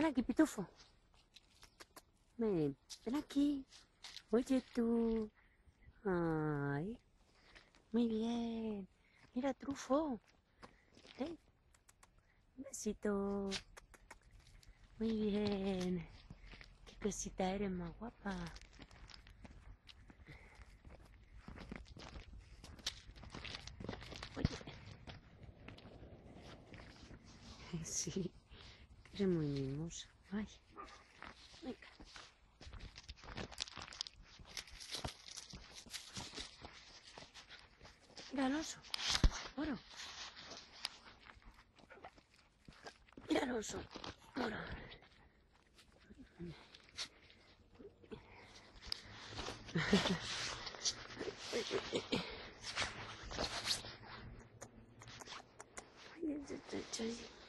Ven aquí, pitufo. Ven aquí. Oye tú. Ay. Muy bien. Mira, Trufo. ¿Eh? Un besito. Muy bien. Qué cosita eres más guapa. Oye. Sí. Eres muy mimosa. Ay. Venga. Mira al oso. Moro. Mira al oso. Moro. Ay,